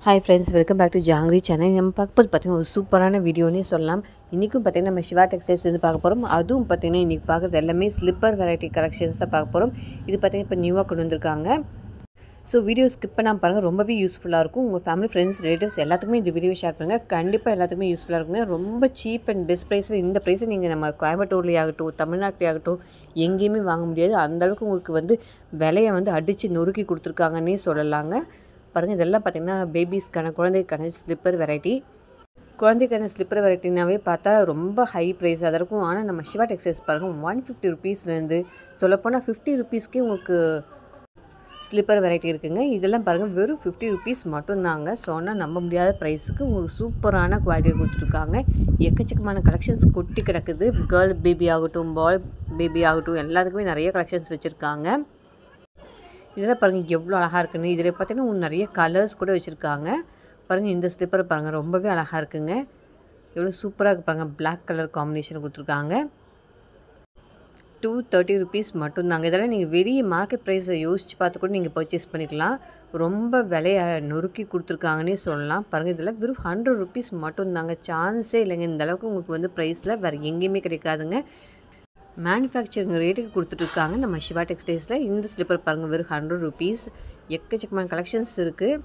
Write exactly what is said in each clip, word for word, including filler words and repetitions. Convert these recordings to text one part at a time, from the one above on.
Hi friends, welcome back to Jangri channel. நம்ம பார்க்கும்போது பார்த்தீங்கன்னா ஒரு சூப்பரான வீடியோனே சொல்லலாம். இன்றைக்கும் பார்த்தீங்கன்னா நம்ம சிவா டெக்ஸ்டைல்ஸ் இருந்து பார்க்க போகிறோம். அதுவும் பார்த்தீங்கன்னா இன்றைக்கி பார்க்குறது எல்லாமே ஸ்லிப்பர் வெரைட்டி கலெக்ஷன்ஸ் தான் பார்க்க போகிறோம். இது பார்த்தீங்கன்னா இப்போ நியூவாக கொண்டு வந்திருக்காங்க. ஸோ வீடியோ ஸ்கிப் பண்ணாமல் பாருங்கள், ரொம்பவே யூஸ்ஃபுல்லாக இருக்கும். உங்கள் ஃபேமிலி ஃப்ரெண்ட்ஸ் ரிலேட்டிவ்ஸ் எல்லாத்துக்குமே இந்த வீடியோ ஷேர் பண்ணுங்கள். கண்டிப்பாக எல்லாத்துக்குமே யூஸ்ஃபுல்லாக இருக்குங்க. ரொம்ப சீப் அண்ட் பெஸ்ட் ப்ரைஸில் இந்த ப்ரைஸை நீங்கள் நம்ம கோயம்புத்தூர்லேயே ஆகட்டும், தமிழ்நாட்டிலே ஆகட்டும் எங்கேயுமே வாங்க முடியாது. அந்தளவுக்கு உங்களுக்கு வந்து விலையை வந்து அடித்து நொறுக்கி கொடுத்துருக்காங்கன்னே சொல்லலாங்க. பாருங்கள், இதெல்லாம் பார்த்திங்கன்னா பேபிஸ்க்கான குழந்தைக்கான ஸ்லிப்பர் வெரைட்டி. குழந்தைக்கான ஸ்லிப்பர் வெரைட்டினாவே பார்த்தா ரொம்ப ஹை ப்ரைஸ் தான் இருக்கும். ஆனால் நம்ம சிவா டெக்ஸ்டைல்ஸ் பாருங்கள், ஒன் ஃபிஃப்டி ருபீஸ்லேருந்து சொல்லப்போனால் ஃபிஃப்டி ருபீஸ்க்கே உங்களுக்கு ஸ்லிப்பர் வெரைட்டி இருக்குங்க. இதெல்லாம் பாருங்கள், வெறும் ஃபிஃப்டி ருபீஸ் மட்டும்தாங்க. சொன்னால் நம்ப முடியாத ப்ரைஸுக்கு உங்களுக்கு சூப்பரான குவாலிட்டி கொடுத்துருக்காங்க. எக்கச்சக்கமான கலெக்ஷன்ஸ் கொட்டி கிடக்குது. கேர்ள் பேபி ஆகட்டும், பாய் பேபி ஆகட்டும், எல்லாத்துக்குமே நிறைய கலெக்ஷன்ஸ் வச்சுருக்காங்க. இதெல்லாம் பாருங்கள் எவ்வளோ அழகாக இருக்குன்னு. இதில் பார்த்தீங்கன்னா நிறைய கலர்ஸ் கூட வச்சுருக்காங்க. பாருங்கள், இந்த ஸ்லிப்பர் பாருங்கள், ரொம்பவே அழகாக இருக்குங்க. எவ்வளோ சூப்பராக இருப்பாங்க. பிளாக் கலர் காம்பினேஷன் கொடுத்துருக்காங்க. டூ தேர்ட்டி ருபீஸ் மட்டும்தாங்க. இதெல்லாம் நீங்கள் வெளியே மார்க்கெட் ப்ரைஸை யோசித்து பார்த்து கூட நீங்கள் பர்ச்சேஸ் பண்ணிக்கலாம். ரொம்ப விலையை நொறுக்கி கொடுத்துருக்காங்கன்னே சொல்லலாம். பாருங்கள், இதெல்லாம் வெறும் ஹண்ட்ரட் ருபீஸ் மட்டும்தாங்க. சான்ஸே இல்லைங்க. இந்த அளவுக்கு உங்களுக்கு வந்து ப்ரைஸில் வேறு எங்கேயுமே கிடைக்காதுங்க. மேனுஃபேக்சரிங் ரேட்டுக்கு கொடுத்துட்ருக்காங்க நம்ம சிவா டெக்ஸ்டைல்ஸில். இந்த ஸ்லிப்பர் பாருங்கள், வெறும் ஹண்ட்ரட் ருபீஸ். எக்கச்சக்கமான கலெக்ஷன்ஸ் இருக்குது.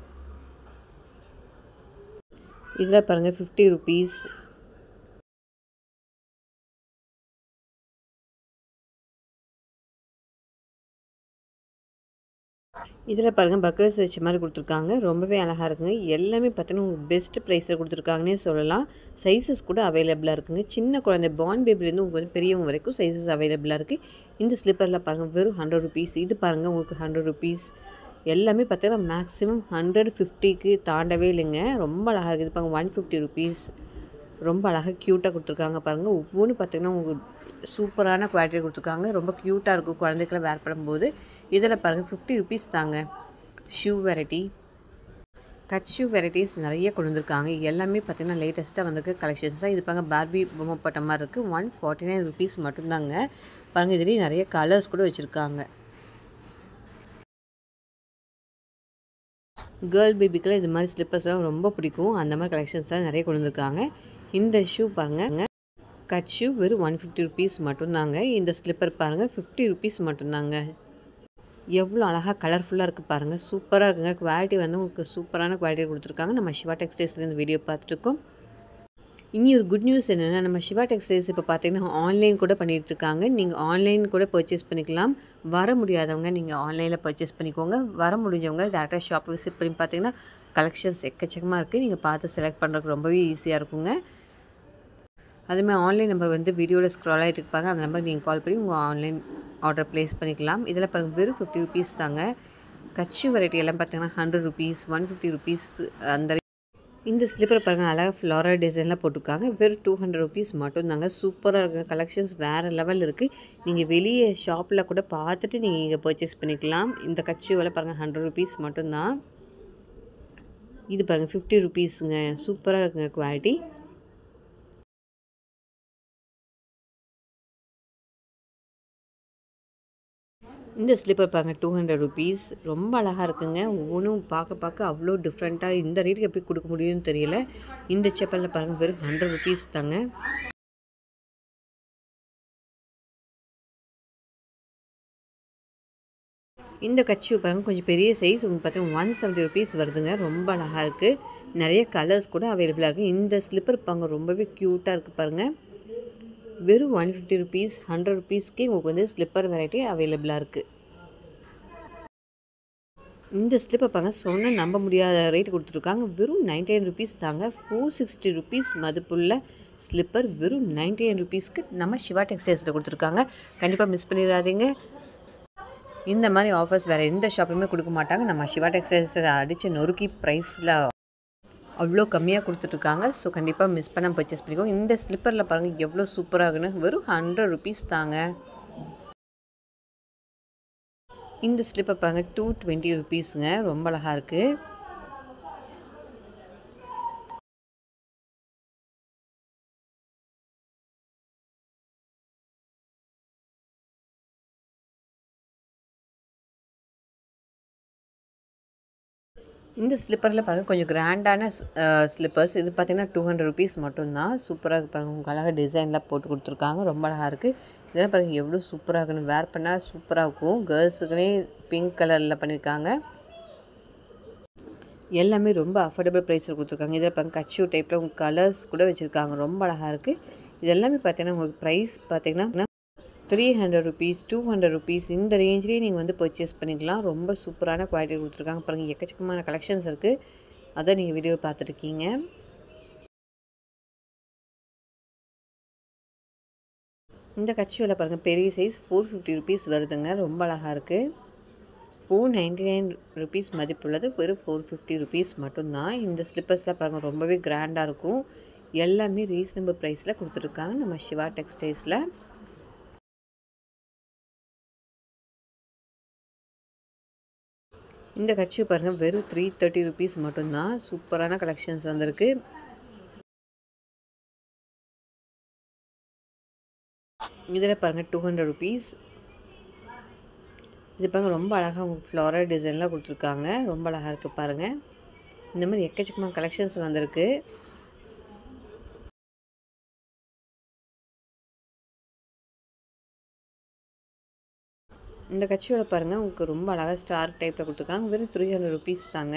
இதில் பாருங்கள் ஃபிஃப்டி ருபீஸ். இதில் பாருங்கள் பக்கர்ஸ் வச்ச மாதிரி கொடுத்துருக்காங்க. ரொம்பவே அழகாக இருக்குங்க. எல்லாமே பார்த்தீங்கன்னா பெஸ்ட் ப்ரைஸில் கொடுத்துருக்காங்கன்னே சொல்லலாம். சைஸஸ் கூட அவைலபிளாக இருக்குங்க. சின்ன குழந்தை பார்ன் பேபிலேருந்து உங்களுக்கு வந்து பெரியவங்க வரைக்கும் சைஸஸ் அவைலபிளாக இருக்குது. இந்த ஸ்லிப்பரில் பாருங்கள், வெறும் ஹண்ட்ரட் ருபீஸ். இது பாருங்கள், உங்களுக்கு ஹண்ட்ரட் ருபீஸ். எல்லாமே பார்த்தீங்கன்னா மேக்ஸிமம் ஹண்ட்ரட் ஃபிஃப்டிக்கு தாண்டவே இல்லைங்க. ரொம்ப அழகாக இருக்குது. பாருங்கள், ஒன் ஃபிஃப்டி ருபீஸ். ரொம்ப அழகாக க்யூட்டாக கொடுத்துருக்காங்க. பாருங்கள், ஒவ்வொன்றும் பார்த்தீங்கன்னா உங்களுக்கு சூப்பரான குவாலிட்டி கொடுத்துருக்காங்க. ரொம்ப க்யூட்டாக இருக்கும் குழந்தைக்கெல்லாம் வேர் பண்ணும்போது. இதில் பாருங்கள் ஃபிஃப்டி ருபீஸ் தாங்க. Shoe variety, cut shoe varieties நிறைய கொண்டு வந்திருக்காங்க. எல்லாமே பார்த்திங்கன்னா லேட்டஸ்ட்டாக வந்திருக்க கலெக்ஷன்ஸ் தான். இது பாருங்கள், பார்பி பொம்மை பட்ட மாதிரி இருக்குது. ஒன் ஃபார்ட்டி நைன் ருபீஸ் மட்டும்தாங்க. பாருங்கள், இதுலேயே நிறைய கலர்ஸ் கூட வச்சுருக்காங்க. கேர்ள் பேபிக்கெல்லாம் இது மாதிரி ஸ்லிப்பர்ஸ்லாம் ரொம்ப பிடிக்கும். அந்த மாதிரி கலெக்ஷன்ஸ் தான் நிறைய கொண்டு வந்திருக்காங்க. இந்த ஷூ பாருங்கள், கட் ஷூ வெறும் ஒன் ஃபிஃப்டி ருபீஸ் மட்டும்தாங்க. இந்த ஸ்லிப்பர் பாருங்கள், ஃபிஃப்டி ருபீஸ் மட்டும்தாங்க. எவ்வளோ அழகாக கலர்ஃபுல்லாக இருக்குது பாருங்கள். சூப்பராக இருக்குங்க. குவாலிட்டி வந்து உங்களுக்கு சூப்பரான குவாலிட்டி கொடுத்துருக்காங்க. நம்ம சிவா டெக்ஸ்டைல்ஸில் இந்த வீடியோ பார்த்துருக்கோம். இனி ஒரு குட் நியூஸ் என்னென்னா, நம்ம சிவா டெக்ஸ்டைல்ஸ் இப்போ பார்த்தீங்கன்னா ஆன்லைன் கூட பண்ணிகிட்ருக்காங்க. நீங்கள் ஆன்லைன் கூட பர்ச்சேஸ் பண்ணிக்கலாம். வர முடியாதவங்க நீங்கள் ஆன்லைனில் பர்ச்சேஸ் பண்ணிக்கோங்க. வர முடிஞ்சவங்க டேரெக்டாக ஷாப் விசிட் பண்ணி பார்த்தீங்கன்னா கலெக்ஷன்ஸ் எக்கச்சக்கமாக இருக்குது. நீங்கள் பார்த்து செலக்ட் பண்ணுறதுக்கு ரொம்பவே ஈஸியாக இருக்குங்க. அதுமாதிரி ஆன்லைன் நம்பர் வந்து வீடியோவில் ஸ்க்ரால் ஆகிட்டு இருப்பாங்க. அந்த நம்பர் நீங்கள் கால் பண்ணி உங்கள் ஆன்லைன் ஆர்டர் ப்ளேஸ் பண்ணிக்கலாம். இதில் பாருங்கள், வெறும் ஃபிஃப்டி ருபீஸ் தாங்க. கட்சி வெரைட்டி எல்லாம் பார்த்தீங்கன்னா hundred rupees, one fifty rupees அந்த. இந்த ஸ்லிப்பர் பாருங்கள், அழகாக ஃப்ளாரல் டிசைன்லாம் போட்டிருக்காங்க. வெறும் டூ ஹண்ட்ரட் ருபீஸ் மட்டும்தாங்க. சூப்பராக இருக்குங்க. கலெக்ஷன்ஸ் வேறு லெவல் இருக்குது. நீங்கள் வெளியே ஷாப்பில் கூட பார்த்துட்டு நீங்கள் இங்கே பர்ச்சேஸ் பண்ணிக்கலாம். இந்த கட்சி வேலை பாருங்கள், ஹண்ட்ரட் ருபீஸ் மட்டும்தான். இது பாருங்கள், ஃபிஃப்டி ருபீஸுங்க. சூப்பராக இருக்குங்க குவாலிட்டி. இந்த ஸ்லிப்பர் பாருங்கள், டூ ஹண்ட்ரட் ருபீஸ். ரொம்ப அழகாக இருக்குங்க. ஒவ்வொன்றும் பார்க்க பார்க்க அவ்வளோ டிஃப்ரெண்ட்டாக. இந்த ரேட்டுக்கு எப்படி கொடுக்க முடியும்னு தெரியல. இந்த செப்பலில் பாருங்கள், வெறும் ஹண்ட்ரட் ருபீஸ் தாங்க. இந்த கட்சி பாருங்கள், கொஞ்சம் பெரிய சைஸ். உங்களுக்கு பார்த்தீங்கன்னா ஒன் செவன்ட்டி ருபீஸ் வருதுங்க. ரொம்ப அழகாக இருக்குது. நிறைய கலர்ஸ் கூட அவைலபிளாக இருக்குது. இந்த ஸ்லிப்பர் பாருங்கள், ரொம்பவே க்யூட்டாக இருக்குது பாருங்கள். வெறும் ஒன் ஃபிஃப்டி ருபீஸ், ஹண்ட்ரட் ருபீஸ்க்கே உங்களுக்கு வந்து ஸ்லிப்பர் வெரைட்டி அவைலபிளாக இருக்குது. இந்த ஸ்லிப்பை பாருங்க, சொன்ன நம்ப முடியாத ரேட் கொடுத்துருக்காங்க. வெறும் நைன்டி நைன் ருபீஸ் தாங்க. ஃபோர் சிக்ஸ்டி ருபீஸ் மதிப்புள்ள ஸ்லிப்பர் வெறும் நைன்டி நைன் ருபீஸ்க்கு நம்ம சிவா டெக்ஸ்டைல்ஸில் கொடுத்துருக்காங்க. கண்டிப்பாக மிஸ் பண்ணிடாதீங்க. இந்த மாதிரி ஆஃபர்ஸ் வேறு எந்த ஷாப்லையுமே கொடுக்க மாட்டாங்க. நம்ம சிவா டெக்ஸ்டைல்ஸில் அடித்து நொறுக்கி ப்ரைஸில் அவ்வளோ கம்மியாக கொடுத்துட்ருக்காங்க. ஸோ கண்டிப்பாக மிஸ் பண்ணாமல் பர்ச்சேஸ் பண்ணிக்கோங்க. இந்த ஸ்லிப்பரில் பாருங்கள் எவ்வளோ சூப்பராக இருக்குன்னு. வெறும் ஹண்ட்ரட் ருபீஸ் தாங்க. இந்த ஸ்லிப்பர் பாருங்கள், டூ டுவெண்ட்டி ருபீஸுங்க. ரொம்ப அழகாக இருக்குது. இந்த ஸ்லிப்பரில் பாருங்கள் கொஞ்சம் கிராண்டான ஸ்லிப்பர்ஸ். இது பார்த்திங்கன்னா டூ ஹண்ட்ரட் ருபீஸ் மட்டும்தான். சூப்பராக பாருங்கள், உங்களுக்கு அழகாக டிசைன்லாம் போட்டு கொடுத்துருக்காங்க. ரொம்ப அழகாக இருக்குது. இதெல்லாம் பாருங்கள் எவ்வளோ சூப்பராக இருக்குன்னு. வேர் பண்ணால் சூப்பராக இருக்கும். கேர்ள்ஸுக்குனே பிங்க் கலரில் பண்ணியிருக்காங்க. எல்லாமே ரொம்ப அஃபோர்டபுள் ப்ரைஸில் கொடுத்துருக்காங்க. இதில் பாருங்கள் கட்சியூ டைப்பில் உங்களுக்கு கலர்ஸ் கூட வச்சுருக்காங்க. ரொம்ப அழகாக இருக்குது. இது எல்லாமே பார்த்தீங்கன்னா உங்களுக்கு ப்ரைஸ் பார்த்திங்கன்னா three hundred rupees two hundred rupees இந்த ரேஞ்சிலேயே நீங்கள் வந்து பர்ச்சேஸ் பண்ணிக்கலாம். ரொம்ப சூப்பரான குவாலிட்டி கொடுத்துருக்காங்க. பாருங்கள் எக்கச்சக்கமான கலெக்ஷன்ஸ் இருக்குது. அதை நீங்கள் வீடியோ பார்த்துருக்கீங்க. இந்த கட்சியில் பாருங்கள் பெரிய சைஸ் ஃபோர் ஃபிஃப்டி ருபீஸ் வருதுங்க. ரொம்ப அழகாக இருக்குது. ஃபோர் நைன்டி நைன் ருபீஸ் மதிப்புள்ளது வெறும் ஃபோர் ஃபிஃப்டி ருபீஸ் மட்டும்தான். இந்த ஸ்லிப்பர்ஸில் பாருங்கள் ரொம்பவே கிராண்டாக இருக்கும். எல்லாமே ரீசனபிள் ப்ரைஸில் கொடுத்துருக்காங்க நம்ம சிவா டெக்ஸ்டைல்ஸில். இந்த கட்சி பாருங்கள் வெறும் த்ரீ தேர்ட்டி ருபீஸ் மட்டும்தான். சூப்பரான கலெக்ஷன்ஸ் வந்திருக்கு. இதில் பாருங்கள் டூ ஹண்ட்ரட் ருபீஸ். இது பாருங்கள் ரொம்ப அழகாக உங்களுக்கு ஃப்ளாரல் டிசைன்லாம் கொடுத்துருக்காங்க. ரொம்ப அழகாக இருக்குது பாருங்கள். இந்த மாதிரி எக்கச்சக்கமான கலெக்ஷன்ஸ் வந்திருக்கு. இந்த கட்சியில் பாருங்கள் உங்களுக்கு ரொம்ப அழகாக ஸ்டார் டைப்பில் கொடுத்துருக்காங்க. வெறும் த்ரீ ஹண்ட்ரட் ருபீஸ் தாங்க.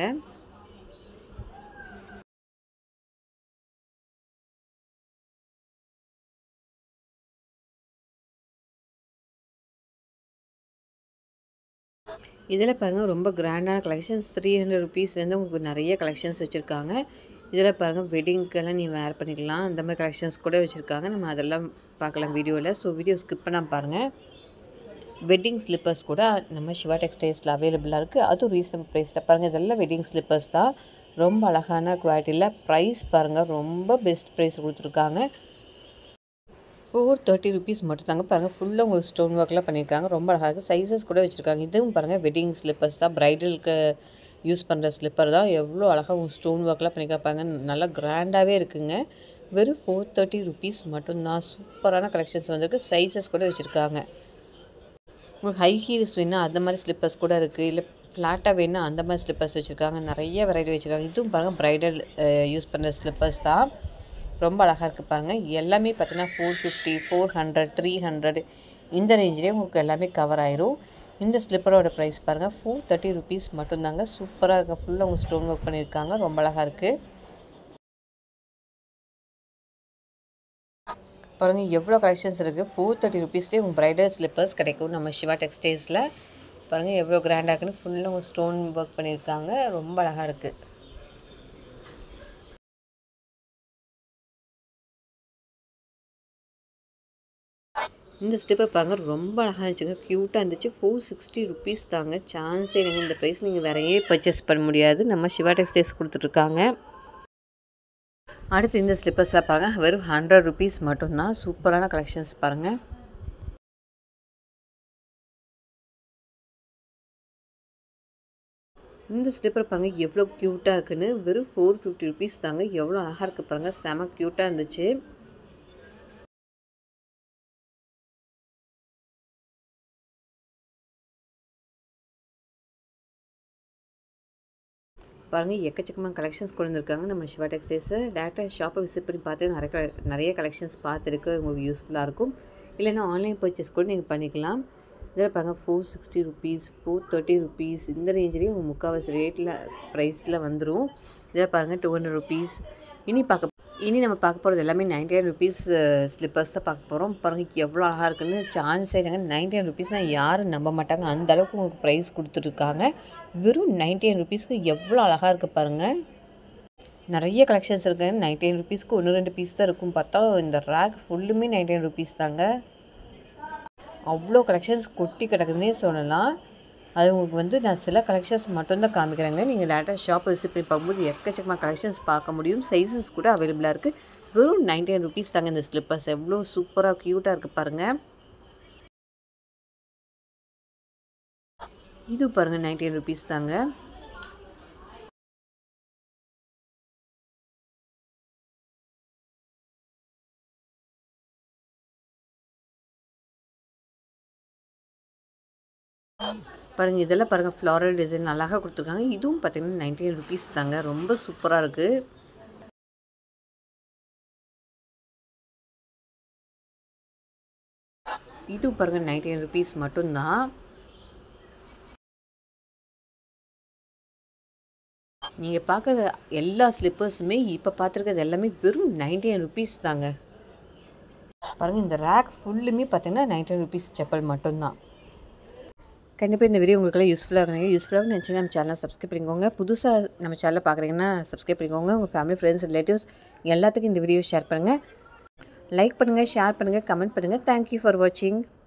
இதில் பாருங்கள் ரொம்ப கிராண்டான கலெக்ஷன்ஸ். த்ரீ ஹண்ட்ரட் ருபீஸ்லேருந்து உங்களுக்கு நிறைய கலெக்ஷன்ஸ் வச்சுருக்காங்க. இதில் பாருங்கள் வெட்டிங்க்கெல்லாம் நீ வேர் பண்ணிக்கலாம். அந்த மாதிரி கலெக்ஷன்ஸ் கூட வச்சுருக்காங்க. நம்ம அதெல்லாம் பார்க்கலாம் வீடியோவில். ஸோ வீடியோ ஸ்கிப் பண்ணாமல் பாருங்கள். வெட்டிங் ஸ்லிப்பர்ஸ் கூட நம்ம சிவா டெக்ஸ்டைல்ஸில் அவைலபிளாக இருக்குது. அதுவும் ரீசனபிள் ப்ரைஸில் பாருங்கள். இதெல்லாம் வெட்டிங் ஸ்லிப்பர்ஸ் தான். ரொம்ப அழகான குவாலிட்டியில். ப்ரைஸ் பாருங்கள் ரொம்ப பெஸ்ட் ப்ரைஸ் கொடுத்துருக்காங்க. ஃபோர் தேர்ட்டி ருபீஸ் மட்டும் தாங்க. பாருங்கள் ஃபுல்லாக உங்களுக்கு ஸ்டோன் ஒர்க்லாம் பண்ணியிருக்காங்க. ரொம்ப அழகாக சைஸஸ் கூட வச்சுருக்காங்க. இதுவும் பாருங்கள் வெட்டிங் ஸ்லிப்பர்ஸ் தான். ப்ரைடலுக்கு யூஸ் பண்ணுற ஸ்லிப்பர் தான். எவ்வளோ அழகாக உங்களுக்கு ஸ்டோன் ஒர்க்லாம் பண்ணியிருக்காங்க. நல்லா கிராண்டாகவே இருக்குங்க. வெறும் ஃபோர் தேர்ட்டி ருபீஸ் மட்டும்தான். சூப்பரான கலெக்ஷன்ஸ் வந்திருக்கு. சைஸஸ் கூட வச்சுருக்காங்க. உங்களுக்கு ஹை ஹீல்ஸ் வேணால் அந்த மாதிரி ஸ்லிப்பர்ஸ் கூட இருக்குது. இல்லை ஃப்ளாட்டாக வேணால் அந்த மாதிரி ஸ்லிப்பர்ஸ் வச்சுருக்காங்க. நிறைய வெரைட்டி வச்சுருக்காங்க. இதுவும் பாருங்கள் ப்ரைடல் யூஸ் பண்ணுற ஸ்லிப்பர்ஸ் தான். ரொம்ப அழகாக இருக்குது பாருங்கள். எல்லாமே பார்த்தீங்கன்னா four fifty four hundred three hundred இந்த ரேஞ்சிலே உங்களுக்கு எல்லாமே கவர் ஆயிரும். இந்த ஸ்லிப்பரோட ப்ரைஸ் பாருங்கள் ஃபோர் தேர்ட்டி ருபீஸ் மட்டும்தாங்க. சூப்பராக இருக்குது. ஃபுல்லாக உங்களுக்கு ஸ்டோன் ஒர்க் பண்ணியிருக்காங்க. ரொம்ப அழகாக இருக்குது பாருங்கள். எவ்வளோ கலெக்ஷன்ஸ் இருக்குது. ஃபோர் தேர்ட்டி ருபீஸ்லேயே உங்கள் ப்ரைடல் ஸ்லிப்பர்ஸ் கிடைக்கும் நம்ம சிவா டெக்ஸ்டைல்ஸில். பாருங்கள் எவ்வளோ கிராண்டாக இருக்குன்னு. ஃபுல்லாக உங்கள் ஸ்டோன் ஒர்க் பண்ணியிருக்காங்க. ரொம்ப அழகாக இருக்குது. இந்த ஸ்லிப்பர் பாருங்கள் ரொம்ப அழகாக இருந்துச்சுங்க. க்யூட்டாக இருந்துச்சு. ஃபோர் சிக்ஸ்டி ருபீஸ் தாங்க. சான்ஸே இல்லைங்க. இந்த ப்ரைஸ் நீங்கள் வேறையே பர்ச்சேஸ் பண்ண முடியாது. நம்ம சிவா டெக்ஸ்டைல்ஸ் கொடுத்துட்ருக்காங்க. அடுத்து இந்த ஸ்லிப்பர்ஸில் பாருங்கள் வெறும் ஹண்ட்ரட் ருபீஸ் மட்டும்தான். சூப்பரான கலெக்ஷன்ஸ் பாருங்கள். இந்த ஸ்லிப்பர் பாருங்கள் எவ்வளோ க்யூட்டாக இருக்குன்னு. வெறும் ஃபோர் ஃபிஃப்டி ருபீஸ் தாங்க. எவ்வளோ அழகாக இருக்குது பாருங்கள். செம க்யூட்டாக இருந்துச்சு. பாருங்கள் எக்கச்சக்கமான கலெக்ஷன்ஸ் கொண்டு வந்திருக்காங்க நம்ம சிவா டெக்ஸ்டைல்ஸை. டேரெக்டாக ஷாப்பை விசிட் பண்ணி பார்த்து நிறைய க நிறைய கலெக்ஷன்ஸ் பார்த்துருக்கு. உங்களுக்கு யூஸ்ஃபுல்லாக இருக்கும். இல்லைன்னா ஆன்லைன் பர்ச்சேஸ் கூட நீங்கள் பண்ணிக்கலாம். இதில் பாருங்கள் four sixty rupees four thirty rupees இந்த ரேஞ்சிலேயே உங்கள் முக்கால்வாசி ரேட்டில் ப்ரைஸில் வந்துடும். இதில் பாருங்கள் டூ ஹண்ட்ரட் ருபீஸ். இனி பார்க்க இனி நம்ம பார்க்க போகிறது எல்லாமே நைன்டி நைன் ருபீஸ் ஸ்லிப்பர்ஸ் தான் பார்க்க போகிறோம். பாருங்கள் எவ்வளோ அழகாக இருக்குன்னு. சான்ஸே இல்லைங்க. நைன்டி நைன் ருபீஸ்னால் யாரும் நம்ப மாட்டாங்க. அந்த அளவுக்கு உங்களுக்கு ப்ரைஸ் கொடுத்துட்ருக்காங்க. வெறும் நைன்டி நைன் ருபீஸ்க்கு எவ்வளோ அழகாக இருக்குது பாருங்கள். நிறைய கலெக்ஷன்ஸ் இருக்குது. நைன்டி நைன் ருபீஸ்க்கு ஒன்று ரெண்டு பீஸ் தான் இருக்கும். பார்த்தா இந்த ரேக் ஃபுல்லுமே நைன்டி நைன் ருபீஸ் தாங்க. அவ்வளோ கலெக்ஷன்ஸ் கொட்டி கிடக்குதுன்னே சொல்லலாம். அது உங்களுக்கு வந்து நான் சில கலெக்ஷன்ஸ் மட்டும்தான் காமிக்கிறேங்க. நீங்கள் டேரெக்டாக ஷாப்பை விசிட் பண்ணி பார்க்கும்போது எக்கச்சக்கமாக கலெக்ஷன்ஸ் பார்க்க முடியும். சைஸஸ் கூட அவைலபிளாக இருக்குது. வெறும் நைன்டி நைன் ருபீஸ் தாங்க இந்த ஸ்லிப்பர்ஸ். எவ்வளோ சூப்பராக க்யூட்டாக இருக்குது பாருங்கள். இது பாருங்கள் நைன்டி நைன் ருபீஸ் தாங்க. பாருங்கள், இதெல்லாம் பாருங்கள், ஃப்ளாரல் டிசைன் அழகாக கொடுத்துருக்காங்க. இதுவும் பார்த்தீங்கன்னா நைன்டி நைன் ருபீஸ் தாங்க. ரொம்ப சூப்பராக இருக்குது. இது பாருங்கள், நைன்டி நைன் ருபீஸ் மட்டும்தான். நீங்கள் பார்க்குற எல்லா ஸ்லிப்பர்ஸுமே இப்போ பார்த்துருக்கிறது எல்லாமே வெறும் நைன்டி நைன் ருபீஸ் தாங்க. பாருங்கள், இந்த ரேக் ஃபுல்லுமே பார்த்தீங்கன்னா நைன்டி நைன் ருபீஸ் செப்பல் மட்டும்தான். கண்டிப்பாக இந்த வீடியோ உங்களுக்கெல்லாம் யூஸ்ஃபுல்லாக இருந்தீங்க. யூஸ்ஃபுல்லாக நினச்சி நம்ம சேனலை சப்ஸ்கிரைப் பண்ணிக்கோங்க. புதுசாக நம்ம சேனலை பார்க்குறீங்கன்னா சப்ஸ்கிரைப் பண்ணிக்கோங்க. உங்கள் ஃபேமிலி, ஃப்ரெண்ட்ஸ், ரிலேட்டிவ்ஸ் எல்லாத்துக்கும் இந்த வீடியோ ஷேர் பண்ணுங்கள். லைக் பண்ணுங்கள், ஷேர் பண்ணுங்கள், கமெண்ட் பண்ணுங்கள். தேங்க்யூ ஃபார் வாட்சிங்.